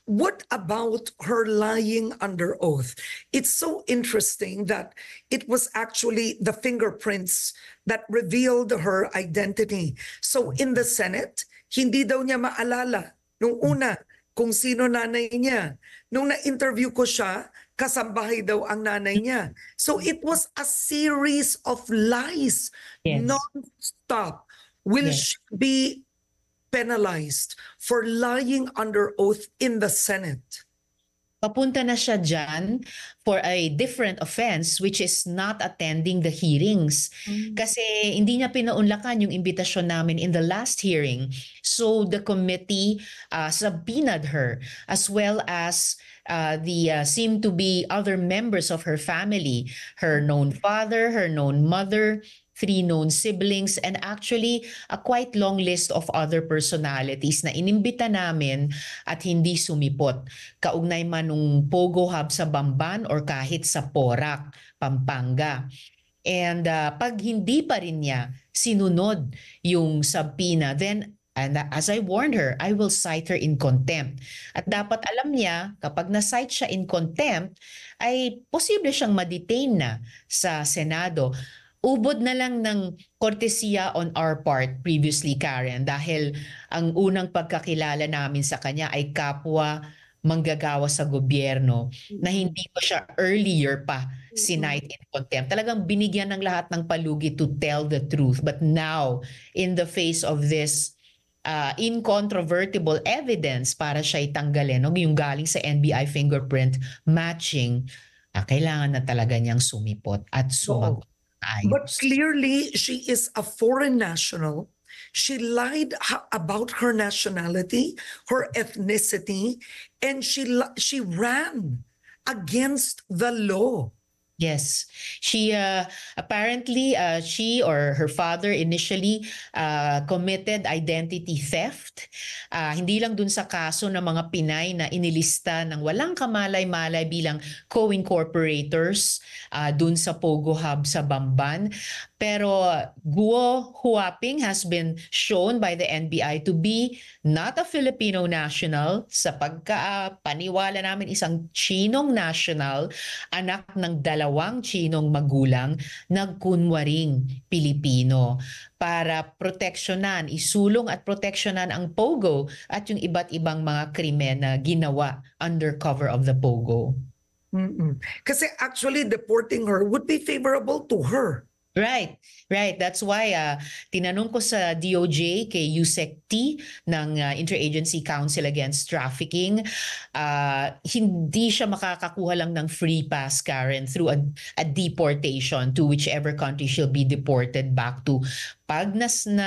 what about her lying under oath? It's so interesting that it was actually the fingerprints that revealed her identity. So in the Senate, hindi daw niya maalala nung una kung sino nanay niya. Nung na-interview ko siya, kasambahay daw ang nanay niya. So it was a series of lies, Yes. non-stop. Will Yes. she be penalized for lying under oath in the Senate? Papunta na siya dyan for a different offense, which is not attending the hearings. Kasi hindi niya pinaunlakan yung imbitasyon namin in the last hearing. So the committee subpoenaed her, as well as the seem to be other members of her family, her known father, her known mother, 3 known siblings, and actually a quite long list of other personalities na inimbita namin at hindi sumipot. Kaugnay man nung Pogo Hub sa Bamban or kahit sa Porac, Pampanga. And pag hindi pa rin niya sinunod yung subpoena, then and as I warned her, I will cite her in contempt. At dapat alam niya, kapag na-cite siya in contempt, ay posible siyang ma-detain na sa Senado. Ubod na lang ng kortesiya on our part previously, Karen, dahil ang unang pagkakilala namin sa kanya ay kapwa manggagawa sa gobyerno na hindi pa siya earlier pa sinight in contempt. Talagang binigyan ng lahat ng palugi to tell the truth. But now, in the face of this incontrovertible evidence para siya itanggalin, no? Yung galing sa NBI fingerprint matching, kailangan na talaga niyang sumipot at sumagot. But clearly, she is a foreign national. She lied about her nationality, her ethnicity, and she ran against the law. Yes. She apparently, she or her father initially committed identity theft. Hindi lang dun sa kaso ng mga Pinay na inilista ng walang kamalay-malay bilang co-incorporators dun sa Pogo Hub sa Bamban. Pero Guo Huaping has been shown by the NBI to be not a Filipino national. Sa pagka-paniwala namin, isang Chinong national, anak ng dalawang Chinong magulang, nagkunwaring Pilipino para proteksyonan, isulong at proteksyonan ang Pogo at yung iba't ibang mga krimen na ginawa under cover of the Pogo. Kasi actually deporting her would be favorable to her. Right. That's why tinanong ko sa DOJ kay Yusek T ng Interagency Council Against Trafficking, hindi siya makakakuha lang ng free pass, Karen, through a deportation to whichever country she'll be deported back to. Pag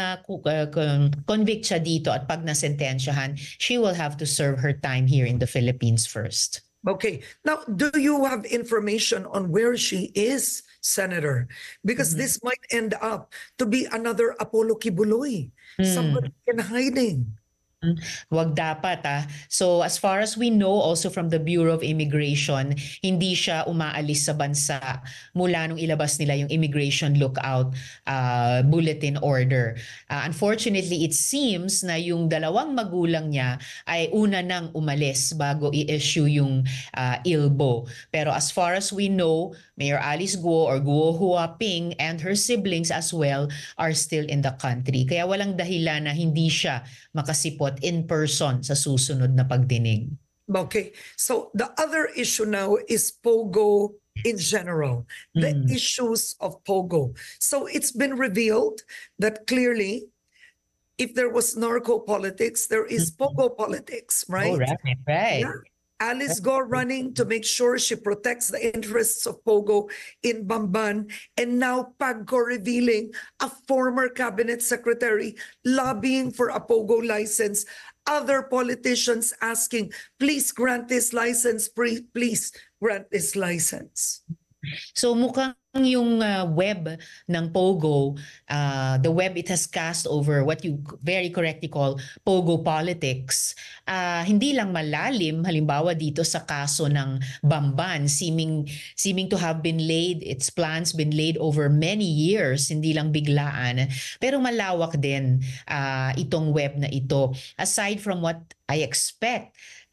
convict siya dito at pag nasentensyahan, she will have to serve her time here in the Philippines first. Okay. Now, do you have information on where she is, Senator? Because this might end up to be another Apollo Kibuloy. Somebody in hiding. Wag dapat So as far as we know also from the Bureau of Immigration, hindi siya umaalis sa bansa mula nung ilabas nila yung immigration lookout bulletin order. Unfortunately, it seems na yung dalawang magulang niya ay una nang umalis bago i-issue yung ILBO. Pero as far as we know, Mayor Alice Guo or Guo Huaping and her siblings as well are still in the country. Kaya walang dahilan na hindi siya makasipot in person sa susunod na pagdinig. Okay. So the other issue now is Pogo in general, the issues of Pogo. So it's been revealed that clearly, if there was narco politics, there is Pogo politics, right? Oh, right. Yeah. Alice Go running to make sure she protects the interests of Pogo in Bamban, and now Pagco revealing a former cabinet secretary lobbying for a Pogo license. Other politicians asking, please grant this license, please grant this license. So mukhang yung web ng Pogo, the web it has cast over what you very correctly call Pogo politics, hindi lang malalim, halimbawa dito sa kaso ng Bamban, seeming to have been laid, its plans been laid over many years, hindi lang biglaan, pero malawak din itong web na ito. Aside from what I expect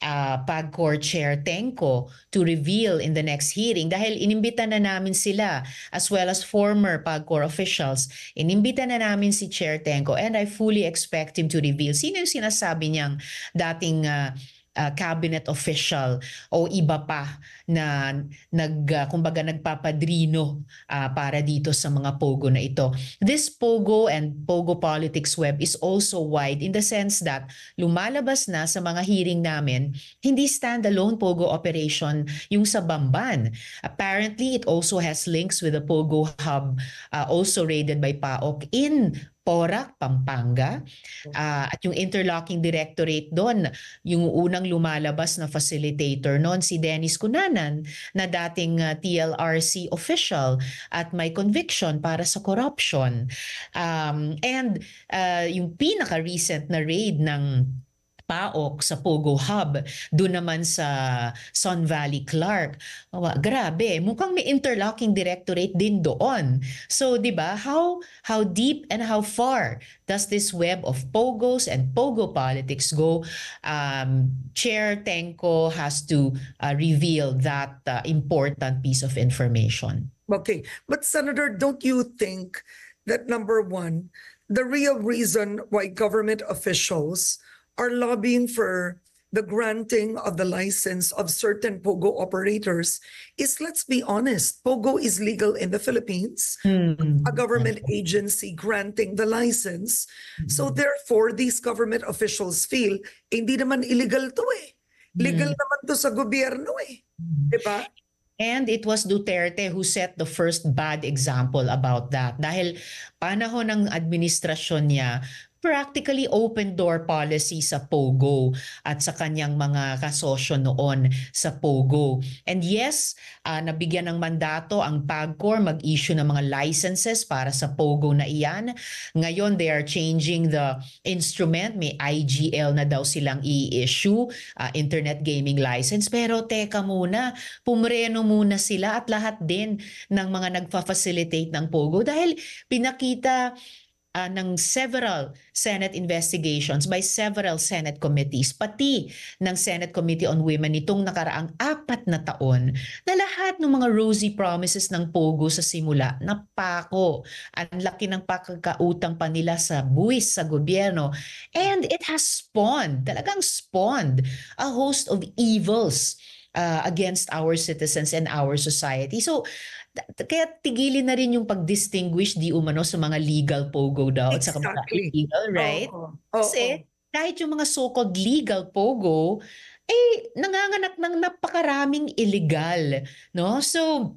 PAGCOR Chair Tenko to reveal in the next hearing dahil inimbita na namin sila as well as former PAGCOR officials. Inimbita na namin si Chair Tenko and I fully expect him to reveal sino yung sinasabi niyang dating cabinet official o iba pa na kumbaga nagpapadrino para dito sa mga pogo na ito. This pogo and pogo politics web is also wide in the sense that lumalabas na sa mga hearing namin, hindi standalone pogo operation yung sa Bamban. Apparently, it also has links with the pogo hub also raided by PAOK in Porac, Pampanga. At yung interlocking directorate doon, yung unang lumalabas na facilitator noon, si Dennis Cunanan, na dating TLRC official at may conviction para sa corruption. And yung pinaka-recent na raid ng PAOK sa Pogo Hub, doon naman sa Sun Valley Clark. Grabe, mukhang may interlocking directorate din doon. So, 'di ba? How deep and how far does this web of pogos and pogo politics go? Chair Tenko has to reveal that important piece of information. Okay, but Senator, don't you think that number one, the real reason why government officials are lobbying for the granting of the license of certain pogo operators is, let's be honest, pogo is legal in the Philippines, a government agency granting the license. So therefore, these government officials feel, hindi naman illegal to eh. Legal naman to sa gobyerno eh. Diba? And it was Duterte who set the first bad example about that. Dahil panahon ng administrasyon niya, practically open door policy sa Pogo at sa kanyang mga kasosyo noon sa Pogo. And yes, nabigyan ng mandato ang PAGCOR mag-issue ng mga licenses para sa Pogo na iyan. Ngayon, they are changing the instrument. May IGL na daw silang i-issue, internet gaming license. Pero teka muna, pumreno muna sila at lahat din ng mga nagfa-facilitate ng Pogo dahil pinakita ng several Senate investigations by several Senate committees, pati ng Senate Committee on Women nitong nakaraang 4 na taon, na lahat ng mga rosy promises ng Pogo sa simula, napako. Ang laki ng pagkakautang pa nila sa buwis sa gobyerno. And it has spawned, talagang spawned, a host of evils against our citizens and our society. So, kaya tigilin na rin yung pag-distinguish di umano sa mga legal pogo daw at sa mga illegal, right? Kasi kahit yung mga so-called legal pogo, nanganganak ng napakaraming illegal, no? So,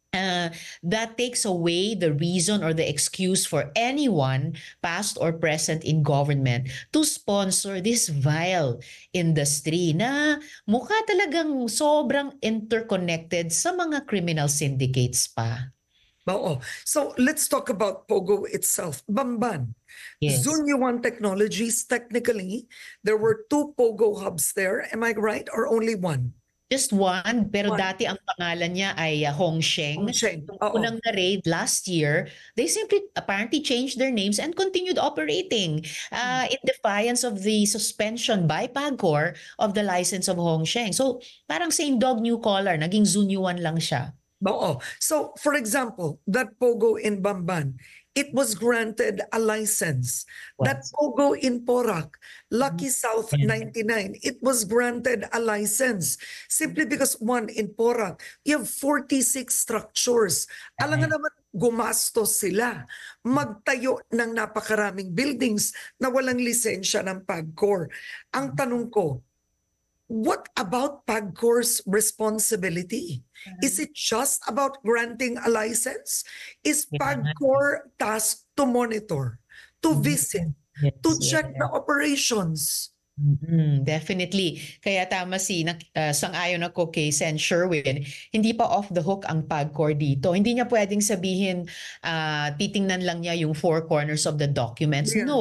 that takes away the reason or the excuse for anyone, past or present in government, to sponsor this vile industry na mukha talagang sobrang interconnected sa mga criminal syndicates pa. Oo. So let's talk about Pogo itself. Bamban. Yes. Zunyuan Technologies, technically, there were 2 Pogo hubs there. Am I right? Or only one? Just one, pero dati ang pangalan niya ay Hongsheng. Hongsheng, Yung unang na-raid last year, they simply apparently changed their names and continued operating in defiance of the suspension by PAGCOR of the license of Hongsheng. So parang same dog, new collar, naging Zunyuan lang siya. Oo. So for example, that Pogo in Bamban, it was granted a license. That Pogo in Porac, Lucky South 99, it was granted a license. Simply because one in Porac, you have 46 structures. Alam nga naman, gumastos sila. Magtayo ng napakaraming buildings na walang lisensya ng PAGCOR. Ang tanong ko, what about PAGCOR's responsibility? Is it just about granting a license? Is PAGCOR tasked to monitor, to visit, to check the operations? Definitely. Kaya tama sang-ayon ako kay Sen. Sherwin, hindi pa off the hook ang PAGCOR dito. Hindi niya pwedeng sabihin, titingnan lang niya yung 4 corners of the documents. Yeah. No.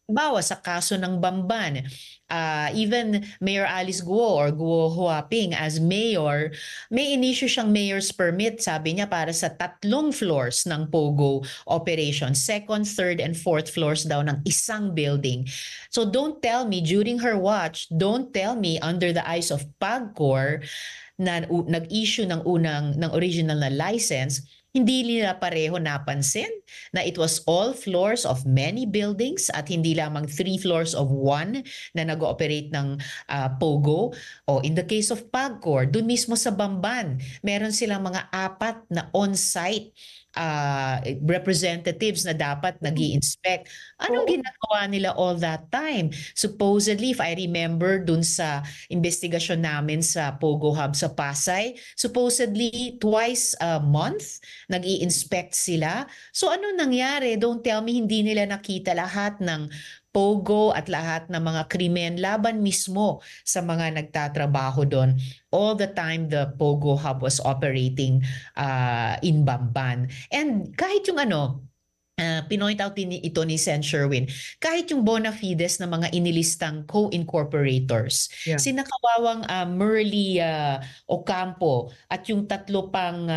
Bawa sa kaso ng Bamban, even Mayor Alice Guo or Guo Huaping as mayor, may inisyu siyang mayor's permit, sabi niya, para sa 3 floors ng POGO operation. Second, third, and fourth floors daw ng isang building. So don't tell me, during her watch, don't tell me under the eyes of PAGCOR na nag-issue ng original na license, hindi nila pareho napansin na it was all floors of many buildings at hindi lamang 3 floors of one na nag-ooperate ng POGO. O in the case of PAGCOR, dun mismo sa Bamban, meron silang mga 4 na on-site representatives na dapat nag-i-inspect. Anong ginagawa nila all that time? Supposedly, if I remember dun sa investigasyon namin sa POGO Hub sa Pasay, supposedly twice a month nag-i-inspect sila. So ano nangyari? Don't tell me hindi nila nakita lahat ng POGO at lahat ng mga krimen laban mismo sa mga nagtatrabaho doon. All the time the POGO Hub was operating in Bamban. And kahit yung pinoint out ito ni Sen. Sherwin, kahit yung bona fides na mga inilistang co-incorporators, sina kawawang Merly Ocampo at yung tatlo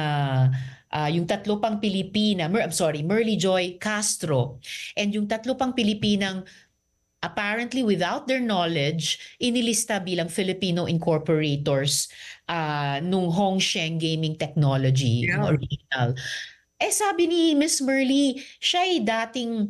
pang Pilipina, Merly Joy Castro, and yung tatlo pang Pilipinang apparently without their knowledge, inilista bilang Filipino incorporators nung Hongsheng Gaming Technology, yung original. Sabi ni Miss Merly, siya ay dating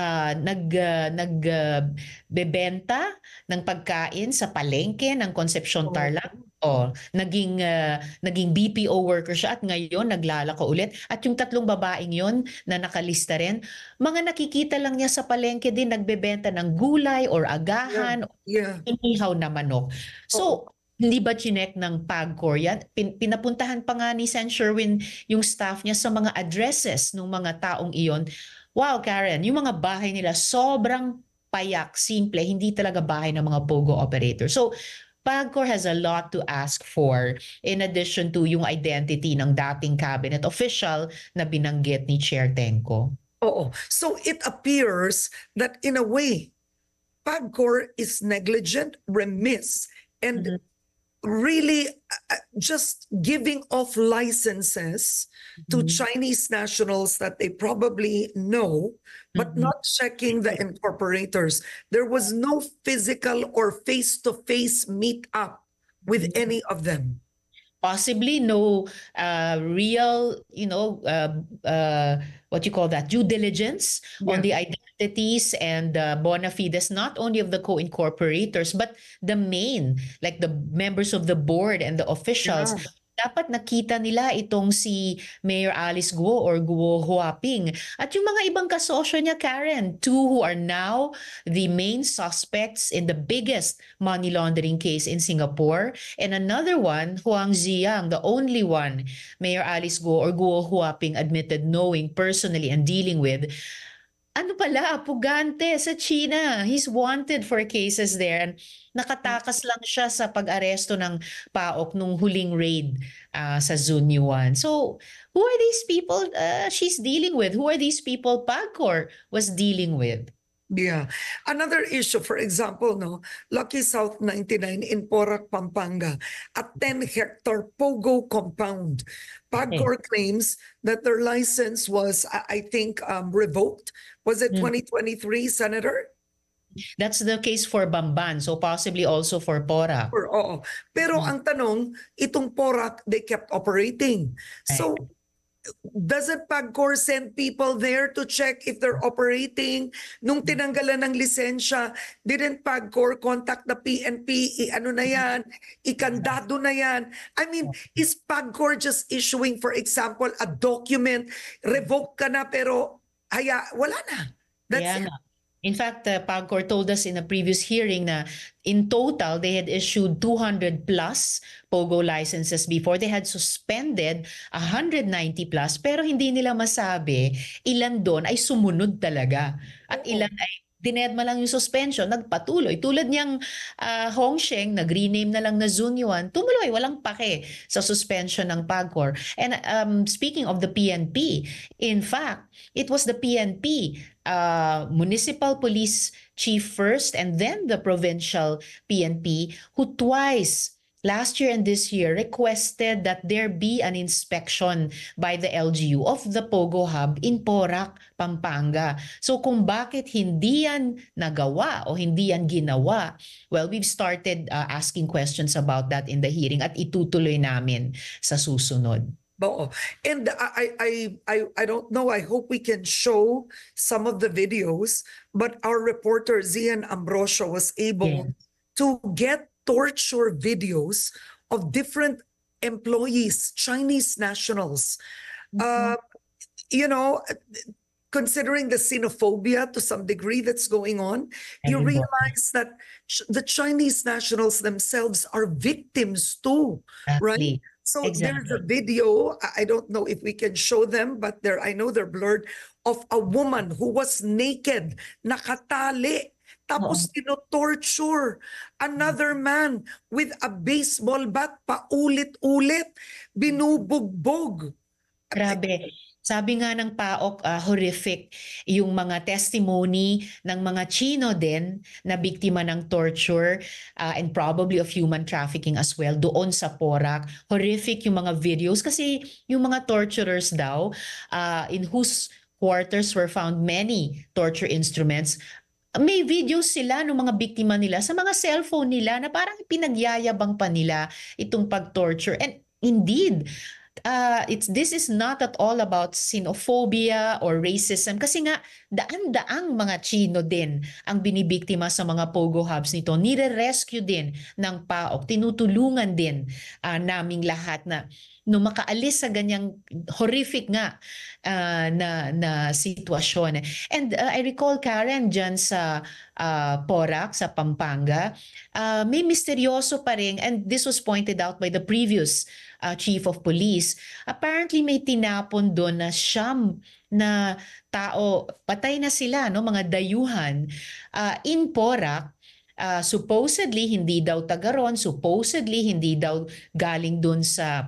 nagbebenta ng pagkain sa palengke ng Concepcion Tarlac. Naging BPO worker siya at ngayon naglalako ulit. At yung 3 babaeng yon na nakalista rin, mga nakikita lang niya sa palengke din nagbebenta ng gulay or agahan, inihaw na manok. So, hindi ba chinek ng PAGCOR yan? Pinapuntahan pa nga ni Sen. Sherwin yung staff niya sa mga addresses ng mga taong iyon. Wow, Karen, yung mga bahay nila sobrang payak, simple, hindi talaga bahay ng mga POGO operators. So, PAGCOR has a lot to ask for in addition to yung identity ng dating cabinet official na binanggit ni Chair Tenco. So it appears that in a way, PAGCOR is negligent, remiss, and really just giving off licenses to Chinese nationals that they probably know, but not checking the incorporators. There was no physical or face-to-face meet-up with any of them. Possibly no real, what you call that, due diligence on the identities and bona fides, not only of the co-incorporators, but the main, like the members of the board and the officials. Dapat nakita nila itong si Mayor Alice Guo or Guo Huaping. At yung mga ibang kasosyo niya, Karen, 2 who are now the main suspects in the biggest money laundering case in Singapore. And another one, Huang Ziyang, the only one Mayor Alice Guo or Guo Huaping admitted knowing personally and dealing with. Pugante sa China. He's wanted for cases there. And nakatakas lang siya sa pag-aresto ng PAOK nung huling raid sa Zunyuan. So, who are these people she's dealing with? Who are these people PAGCOR was dealing with? Another issue, for example, Lucky South 99 in Porac, Pampanga, a 10-hectare POGO compound. PAGCOR claims that their license was, I think, revoked. Was it 2023, Senator? That's the case for Bamban, so possibly also for Porac. Pero ang tanong, itong Porac, they kept operating. So, doesn't PAGCOR send people there to check if they're operating? Nung tinanggalan ng lisensya, didn't PAGCOR contact the PNP? Ikandado na yan. I mean, is PAGCOR just issuing, for example, a document, revoke ka na pero wala na? That's it. In fact, PAGCOR told us in a previous hearing na in total, they had issued 200 plus POGO licenses before. They had suspended 190 plus, pero hindi nila masabi ilan doon ay sumunod talaga at ilan ay dinedma lang yung suspension, nagpatuloy. Tulad niyang Hongsheng, nag-rename na lang na Zunyuan, tumuloy, walang pake sa suspension ng PAGCOR. And speaking of the PNP, in fact, it was the PNP, Municipal Police Chief first, and then the provincial PNP, who twice last year and this year requested that there be an inspection by the LGU of the Pogo Hub in Porac, Pampanga. So kung bakit hindi yan nagawa o hindi yan ginawa, well, we've started asking questions about that in the hearing at itutuloy namin sa susunod. Oo. And I don't know, I hope we can show some of the videos, but our reporter Zian Ambrosio was able to get torture videos of different employees, Chinese nationals. You know, considering the xenophobia to some degree that's going on, you realize that the Chinese nationals themselves are victims too, right? So there's a video, I don't know if we can show them, but I know they're blurred, of a woman who was naked, nakatali, tapos tino-torture another man with a baseball bat, paulit-ulit, binubugbog. Grabe. Sabi nga ng PAOK, horrific yung mga testimony ng mga Chino din na biktima ng torture and probably of human trafficking as well doon sa Porac. Horrific yung mga videos kasi yung mga torturers daw in whose quarters were found many torture instruments, may videos sila ng mga biktima nila sa mga cellphone nila na parang pinagyayabang pa nila itong pag-torture. And indeed, this is not at all about xenophobia or racism kasi nga daan-daang mga Chino din ang binibiktima sa mga Pogo Hubs nito. Nire-rescue din ng PAOK, tinutulungan din naming lahat na makaalis sa ganyang horrific nga na sitwasyon. And I recall, Karen, dyan sa Porac, sa Pampanga, may misteryoso pa rin, and this was pointed out by the previous chief of police. Apparently may tinapon doon na siyam na tao, patay na sila, no, mga dayuhan in Porac. Supposedly hindi daw taga-ron, supposedly hindi daw galing doon sa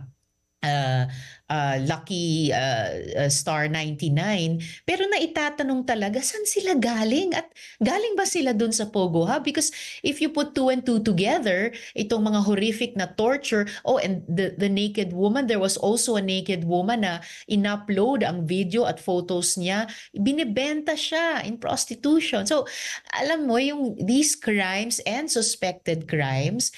Lucky Star 99, pero naitatanong talaga saan sila galing at galing ba sila dun sa Pogo Hub? Because if you put two and two together, itong mga horrific na torture, and the naked woman, there was also a naked woman na in-upload ang video at photos niya, binibenta siya in prostitution. So alam mo yung these crimes and suspected crimes,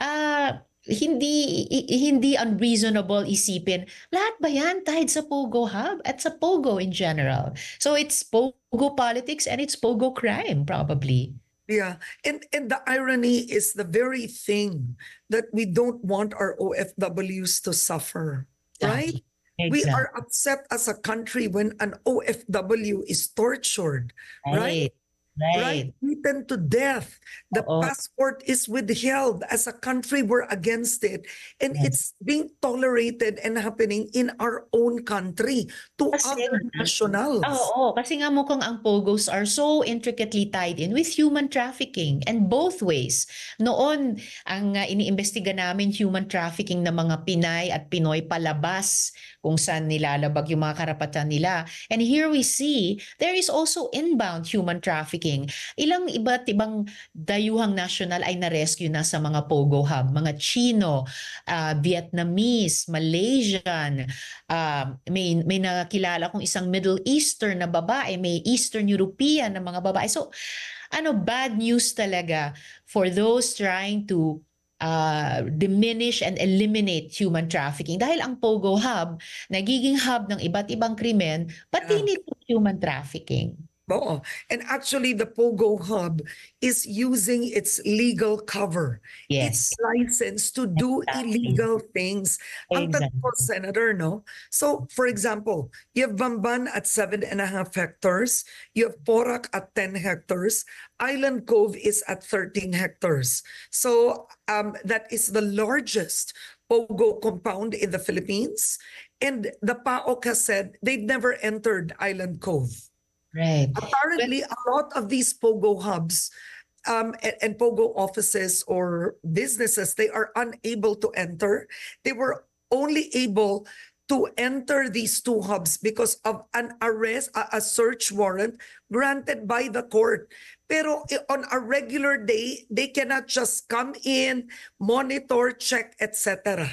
hindi unreasonable isipin, lahat ba yan tied sa Pogo Hub at sa Pogo in general? So it's Pogo politics and it's Pogo crime probably. Yeah, and the irony is the very thing that we don't want our OFWs to suffer, right? Exactly. We are upset as a country when an OFW is tortured, right? Right, beaten to death. The passport is withheld. As a country, we're against it. And it's being tolerated and happening in our own country to other nationals. Kasi nga mukhang ang Pogos are so intricately tied in with human trafficking and both ways. Noon, ang iniimbestiga namin human trafficking ng mga Pinay at Pinoy palabas kung saan nilalabag yung mga karapatan nila. And here we see there is also inbound human trafficking. Ilang iba't ibang dayuhang nasyonal ay na-rescue na sa mga Pogo Hub. Mga Chino, Vietnamese, Malaysian, may nakilala kong isang Middle Eastern na babae, may Eastern European na mga babae. So, bad news talaga for those trying to diminish and eliminate human trafficking. Dahil ang Pogo Hub, nagiging hub ng iba't ibang krimen, pati nito human trafficking. And actually, the Pogo Hub is using its legal cover, its license to do illegal things. Ang tanong, Senator, no? So, for example, you have Bamban at 7.5 hectares, you have Porac at 10 hectares, Island Cove is at 13 hectares. So, that is the largest Pogo compound in the Philippines. And the PAOK has said they've never entered Island Cove. Right. Apparently, a lot of these POGO hubs and POGO offices or businesses, they are unable to enter. They were only able to enter these two hubs because of an arrest, a search warrant granted by the court. Pero on a regular day, they cannot just come in, monitor, check, etc.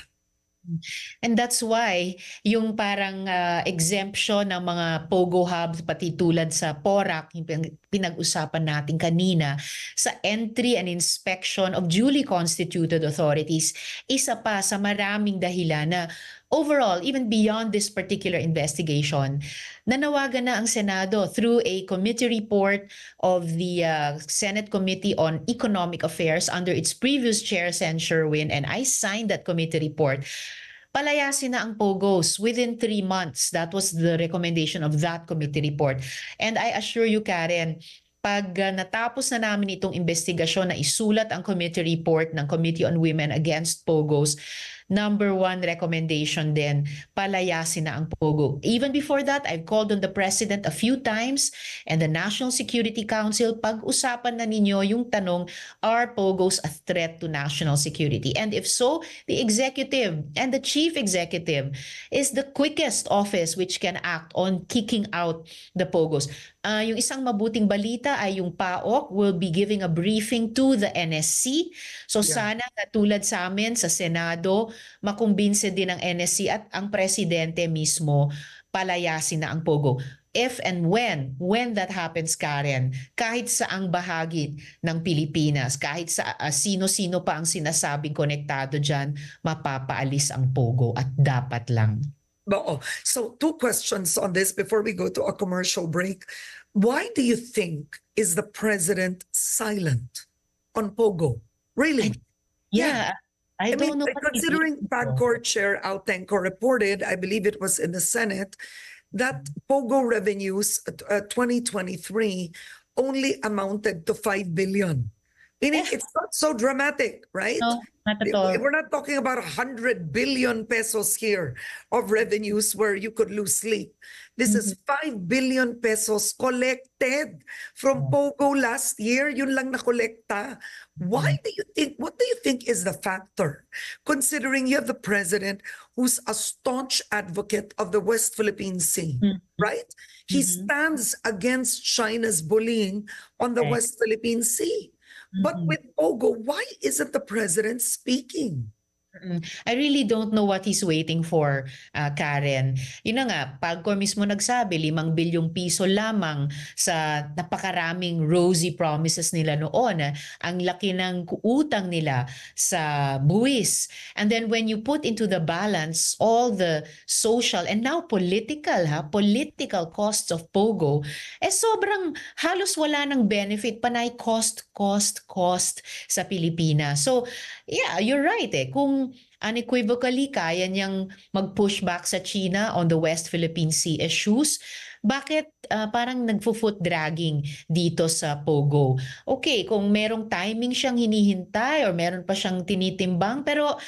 And that's why yung parang exemption ng mga POGO hubs pati tulad sa PORAC, yung pinag-usapan natin kanina, sa entry and inspection of duly constituted authorities, isa pa sa maraming dahilan na overall, even beyond this particular investigation, nanawagan na ang Senado through a committee report of the Senate Committee on Economic Affairs under its previous chair, Sen. Sherwin, and I signed that committee report. Palayasin na ang POGOs within 3 months. That was the recommendation of that committee report. And I assure you, Karen, pag natapos na namin itong investigasyon na isulat ang committee report ng Committee on Women Against POGOs, number 1 recommendation din, palayasin na ang POGO. Even before that, I've called on the President a few times and the National Security Council, pag-usapan na ninyo yung tanong, are POGOs a threat to national security? And if so, the executive and the chief executive is the quickest office which can act on kicking out the POGOs. Yung isang mabuting balita ay yung PAOK will be giving a briefing to the NSC. So sana katulad sa amin sa Senado, makumbinse din ang NSC at ang presidente mismo palayasin na ang POGO. If and when that happens, Karen, kahit saang bahagi ng Pilipinas, kahit sa sino-sino pa ang sinasabing konektado dyan, mapapaalis ang POGO at dapat lang. So 2 questions on this before we go to a commercial break. Why do you think is the president silent on POGO? Really? Yeah. I don't know. Considering PAGCOR Chair Al Tenco reported, I believe it was in the Senate, that POGO revenues 2023 only amounted to 5 billion. Meaning it's not so dramatic, right? No, not at all. We're not talking about 100 billion pesos here of revenues where you could lose sleep. This is 5 billion pesos collected from POGO last year. Yun lang nakolekta. Why do you think, what do you think is the factor? Considering you have the president who's a staunch advocate of the West Philippine Sea, right? He stands against China's bullying on the West Philippine Sea. But with POGO, why isn't the president speaking? I really don't know what he's waiting for, Karen. Yun na nga, PAGCOR mismo nagsabi, 5 bilyong piso lamang sa napakaraming rosy promises nila noon. Ang laki ng utang nila sa buwis. And then when you put into the balance all the social and now political costs of POGO, sobrang halos wala ng benefit, panay cost sa Pilipinas. So, yeah, you're right Kung unequivocally kaya niyang mag-push back sa China on the West Philippine Sea issues, bakit parang nagfo-foot dragging dito sa POGO? Okay, kung merong timing siyang hinihintay or meron pa siyang tinitimbang, pero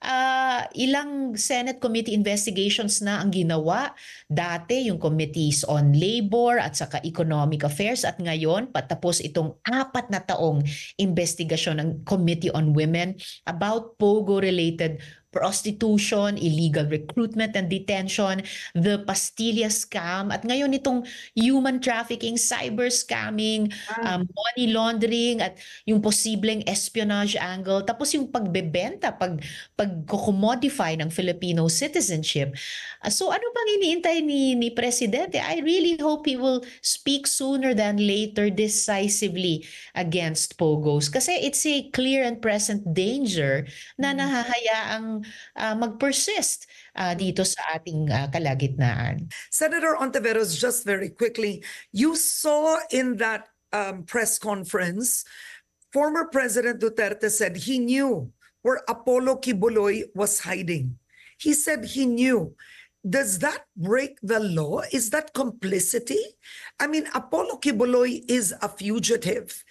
ilang Senate committee investigations na ang ginawa. Dati yung committees on labor at saka economic affairs at ngayon patapos itong 4 na taong investigasyon ng Committee on Women about POGO-related prostitution, illegal recruitment and detention, the Pastilla scam, at ngayon itong human trafficking, cyber scamming, money laundering, at yung posibleng espionage angle, tapos yung pagbebenta, pag-commodify ng Filipino citizenship. So ano bang iniintay ni Presidente? I really hope he will speak sooner than later decisively against POGOs kasi it's a clear and present danger na nahahayaang mag-persist dito sa ating kalagitnaan. Senator Ontiveros, just very quickly, you saw in that press conference, former President Duterte said he knew where Apollo Kibuloy was hiding. He said he knew. Does that break the law? Is that complicity? I mean, Apollo Kibuloy is a fugitive.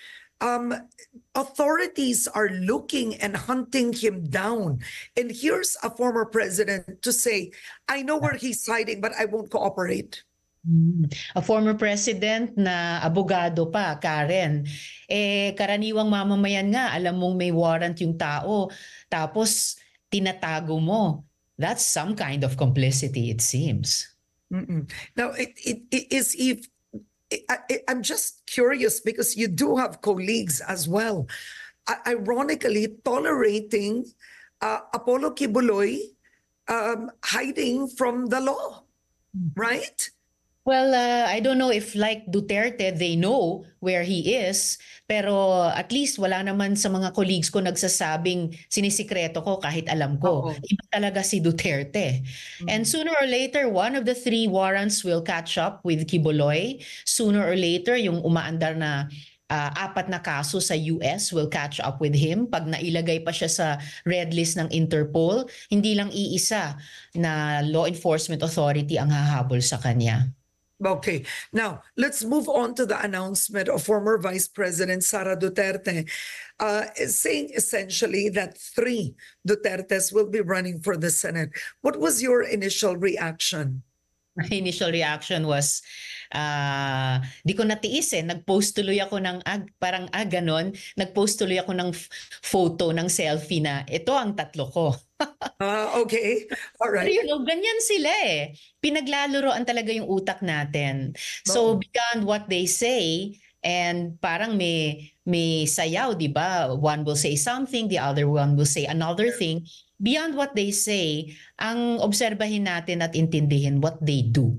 Authorities are looking and hunting him down. And here's a former president to say, I know where he's hiding, but I won't cooperate. A former president na abogado pa, Karen. Karaniwang mamamayan nga, alam mong may warrant yung tao, tapos tinatago mo. That's some kind of complicity, it seems. Now, it is if I'm just curious because you do have colleagues as well. Ironically, tolerating Apollo Kibuloy hiding from the law, right? Well, I don't know if like Duterte, they know where he is, pero at least wala naman sa mga colleagues ko nagsasabing sinisikreto ko kahit alam ko. Oo. Iba talaga si Duterte. And sooner or later, one of the 3 warrants will catch up with Kibuloy. Sooner or later, yung umaandar na 4 na kaso sa US will catch up with him. Pag nailagay pa siya sa red list ng Interpol, hindi lang iisa na law enforcement authority ang hahabol sa kanya. Okay, now let's move on to the announcement of former Vice President Sara Duterte, saying essentially that 3 Dutertes will be running for the Senate. What was your initial reaction? My initial reaction was, di ko natiis eh. Nag-post tuloy ako ng, parang ganon. Nag-post tuloy ako ng photo, ng selfie na, ito ang 3 ko. Okay, all Pero right. ganyan sila eh. Pinaglalaroan talaga yung utak natin. Oo. So beyond what they say, and parang may sayaw, di ba? One will say something, the other one will say another thing. Beyond what they say, ang obserbahin natin at intindihin what they do.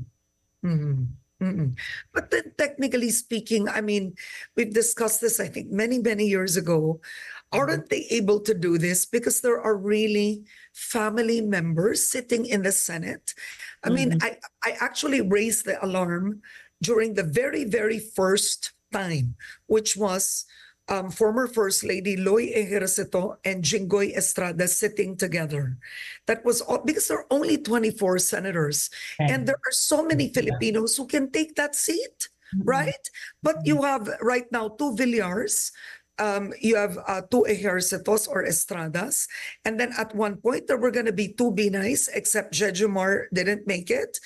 But then technically speaking, I mean, we've discussed this, I think, many, many years ago. Aren't they able to do this because there are really family members sitting in the Senate? I mean, I actually raised the alarm during the very, very first time, which was former First Lady Loy Ejercito and Jinggoy Estrada sitting together. That was all because there are only 24 senators, and there are so many Filipinos who can take that seat, right? But you have right now 2 Villars. You have 2 Ejercitos or Estradas. And then at one point, there were going to be 2 Binays, except Jejomar didn't make it.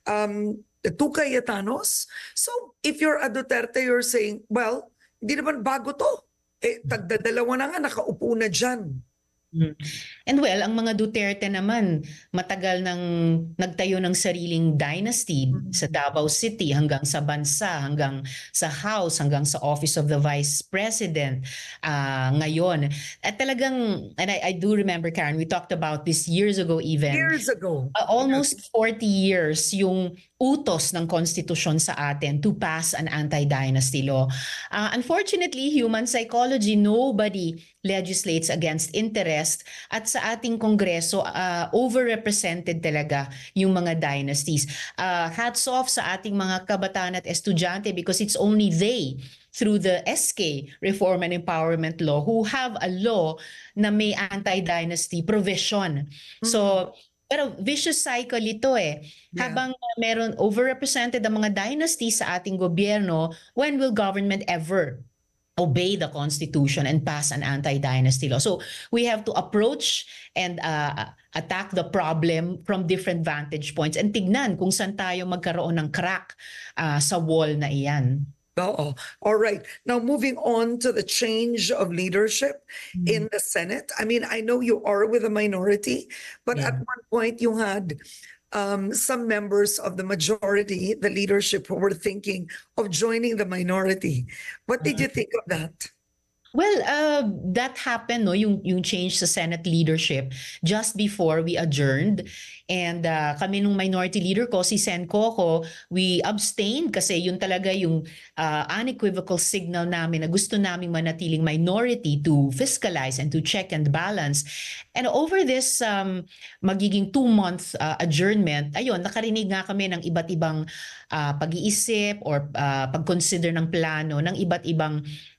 The 2 Cayetanos. So if you're a Duterte, you're saying, well, hindi naman bago to. Tagdadalawa na nga, nakaupo na dyan. And well, ang mga Duterte naman, matagal nang nagtayo ng sariling dynasty sa Davao City hanggang sa bansa, hanggang sa House, hanggang sa Office of the Vice President ngayon. At talagang, and I do remember, Karen, we talked about this years ago even. Years ago. Almost 40 years yung utos ng konstitusyon sa atin to pass an anti-dynasty law. Unfortunately, human psychology, nobody legislates against interest, at sa ating kongreso, overrepresented talaga yung mga dynasties. Hats off sa ating mga kabataan at estudyante because it's only they through the SK, Reform and Empowerment Law, who have a law na may anti-dynasty provision. So, pero vicious cycle ito eh. Yeah. Habang meron overrepresented ang mga dynasties sa ating gobyerno, when will government ever obey the Constitution and pass an anti-dynasty law? So we have to approach and attack the problem from different vantage points and tignan kung saan tayo magkaroon ng crack sa wall na iyan. Oh, all right. Now moving on to the change of leadership in the Senate. I mean, I know you are with a minority, but at one point you had some members of the majority, the leadership, who were thinking of joining the minority. What did you think of that? Well, that happened, no, yung change sa Senate leadership just before we adjourned. And kami nung minority leader ko, si Sen Coco, we abstained kasi yun talaga yung unequivocal signal namin na gusto naming manatiling minority to fiscalize and to check and balance. And over this magiging 2-month adjournment, ayun, nakarinig nga kami ng iba't ibang pag-iisip or pag-consider ng plano ng iba't ibang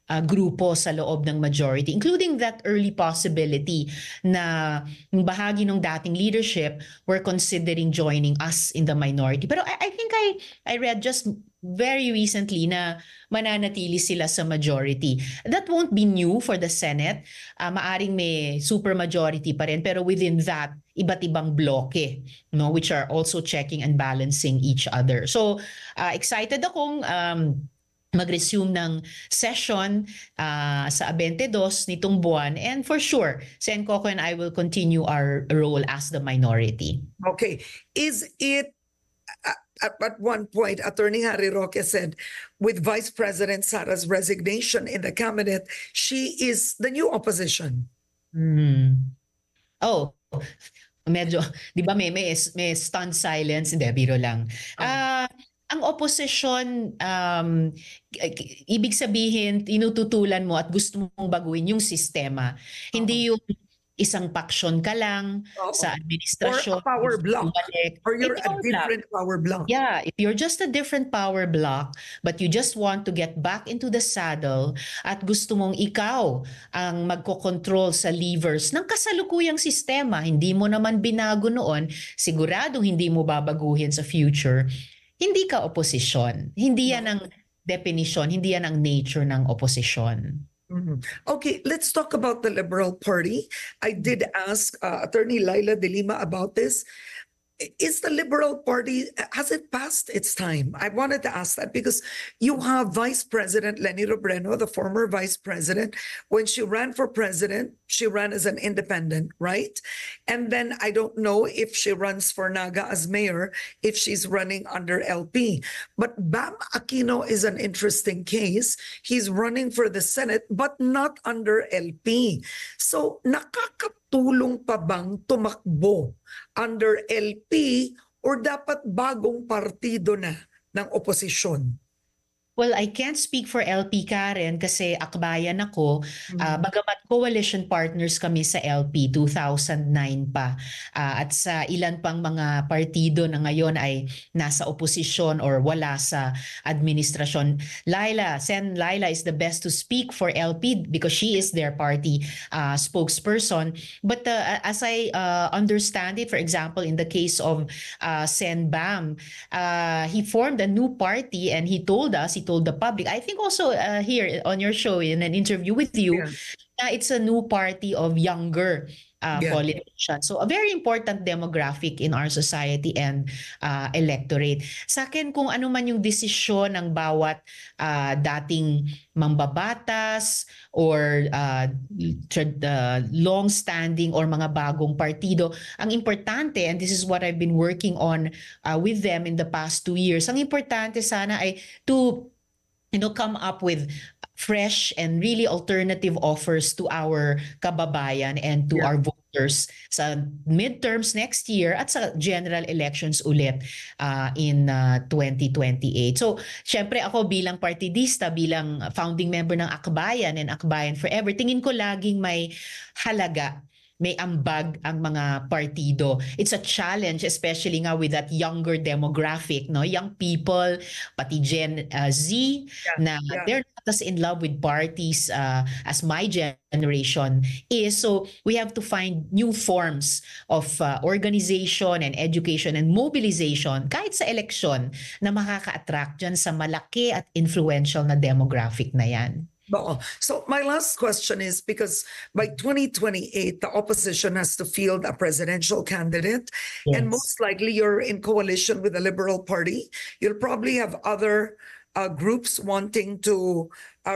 grupo sa loob ng majority, including that early possibility na yung bahagi ng dating leadership were considering joining us in the minority. Pero I think I read just very recently na mananatili sila sa majority. That won't be new for the Senate. Maaring may supermajority pa rin, pero within that, iba't ibang bloke, no, which are also checking and balancing each other. So, excited akong mag-resume ng session sa 22 nitong buwan. And for sure, Sen Coco and I will continue our role as the minority. Okay. Is it, at one point, Attorney Harry Roque said, with Vice President Sara's resignation in the cabinet, she is the new opposition. Oh, medyo, di ba may stunned silence? Hindi, biro lang. Ang opposition, ibig sabihin, tinututulan mo at gusto mong baguhin yung sistema. Hindi yung isang paksyon ka lang sa administrasyon. Or a power block. Bumalik. Or you're a different power block. Yeah, if you're just a different power block, but you just want to get back into the saddle at gusto mong ikaw ang magkokontrol sa levers ng kasalukuyang sistema, hindi mo naman binago noon, siguradong hindi mo babaguhin sa future, hindi ka oposisyon. Hindi yan ang definition, hindi yan ang nature ng oposisyon. Okay, let's talk about the Liberal Party. I did ask Attorney Laila de Lima about this. Is the Liberal Party, has it passed its time? I wanted to ask that because you have Vice President Leni Robredo, the former Vice President. When she ran for president, she ran as an independent, right? And then I don't know if she runs for Naga as mayor, if she's running under LP. But Bam Aquino is an interesting case. He's running for the Senate, but not under LP. So nakakatulong pa bang tumakbo under LP or dapat bagong partido na ng oposisyon? Well, I can't speak for LP, Karen, kasi akbayan ako. Bagamat coalition partners kami sa LP, 2009 pa. At sa ilan pang mga partido na ngayon ay nasa oposisyon or wala sa administrasyon. Sen Laila is the best to speak for LP because she is their party spokesperson. But as I understand it, for example, in the case of Sen Bam, he formed a new party and he told the public, I think also here on your show in an interview with you, it's a new party of younger politicians. So a very important demographic in our society and electorate. Sa akin, kung ano man yung desisyon ng bawat dating mambabatas or long-standing or mga bagong partido, ang importante, and this is what I've been working on with them in the past 2 years, ang importante sana ay to come up with fresh and really alternative offers to our kababayan and to our voters sa midterms next year at sa general elections ulit in 2028. So, syempre ako bilang partidista, bilang founding member ng Akbayan and Akbayan Forever, tingin ko laging may halaga, may ambag ang mga partido. It's a challenge, especially nga with that younger demographic, no? Young people, pati Gen Z, they're not as in love with parties as my generation is. So we have to find new forms of organization and education and mobilization kahit sa eleksyon na makaka-attract dyan sa malaki at influential na demographic na yan. So my last question is, because by 2028, the opposition has to field a presidential candidate, and most likely you're in coalition with the Liberal Party. You'll probably have other groups wanting to,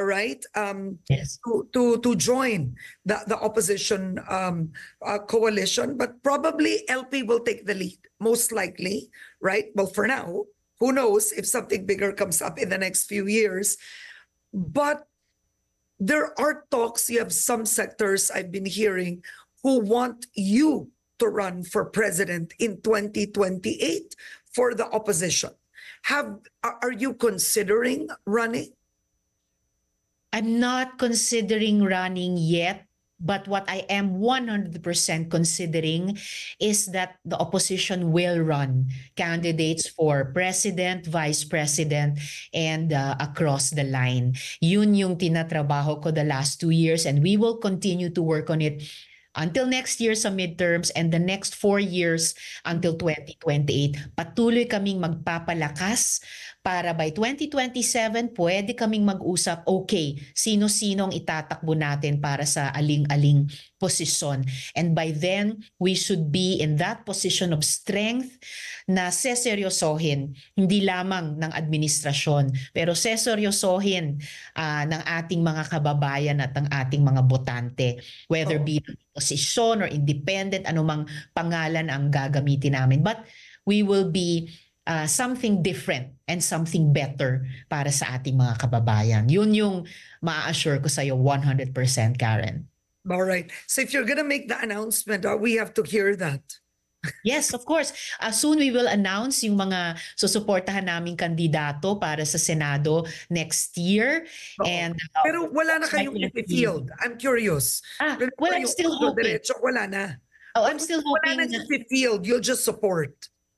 to join the opposition coalition, but probably LP will take the lead, most likely, right? Well, for now, who knows if something bigger comes up in the next few years, but there are talks, you have some sectors I've been hearing who want you to run for president in 2028 for the opposition. Are you considering running? I'm not considering running yet, But what I am 100% considering is that the opposition will run candidates for president, vice president, and across the line. Yun yung tinatrabaho ko the last 2 years, and we will continue to work on it until next year sa midterms and the next 4 years until 2028. Patuloy kaming magpapalakas para by 2027 pwede kaming mag-usap, okay, sino-sinong itatakbo natin para sa aling-aling posisyon. And by then, we should be in that position of strength na seseryosohin, hindi lamang ng administrasyon, pero seseryosohin ng ating mga kababayan at ng ating mga botante, whether Oo. be posisyon or independent, anumang pangalan ang gagamitin namin. But we will be something different and something better para sa ating mga kababayan. Yun yung ma-assure ko sa'yo 100%, Karen. All right. So if you're gonna make the announcement, we have to hear that. Yes, of course. Soon we will announce yung mga susuportahan naming kandidato para sa Senado next year. Oo. And Pero wala na kayong ipi-field. I'm curious. well, I'm still hoping. Diretso, wala na. Oh, I'm still Wala hoping. na ipi-field, you'll just support.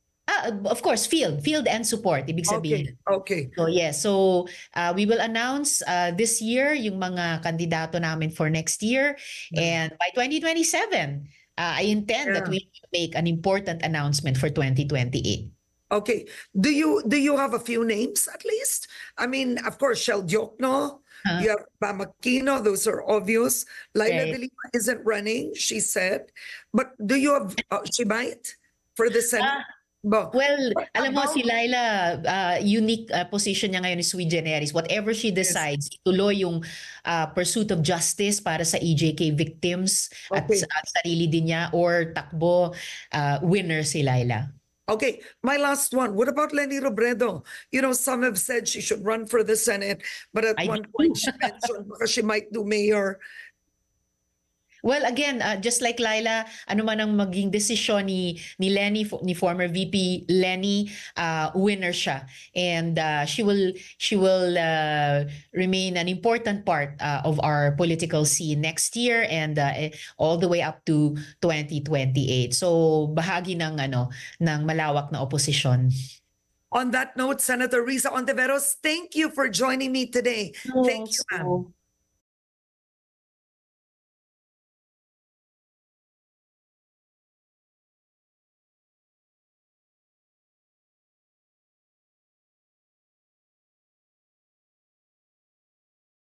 Of course, field and support, ibig sabihin. Okay. So yes, so we will announce this year yung mga kandidato namin for next year, and by 2027, I intend that we make an important announcement for 2028. Okay. Do you have a few names at least? I mean, of course, Shell Diokno, you have Pam Aquino, those are obvious. Laila Right. De Lima isn't running, she said. But do you have, she might for the Senate? Well, What alam mo about- si Laila, unique position niya ngayon is sui generis. Whatever she decides, ituloy yung pursuit of justice para sa EJK victims at Okay. sarili din niya, or takbo, winner si Laila. Okay, my last one. What about Leni Robredo? You know, some have said she should run for the Senate, but at I one do. point she mentioned because she might do mayor. Well, again, just like Laila, ano man ang maging desisyon ni Leni, ni former VP Leni, winner siya, and she will remain an important part of our political scene next year and all the way up to 2028. So bahagi ng ng malawak na oposisyon. On that note, Senator Risa Ontiveros, thank you for joining me today. Thank you, ma'am.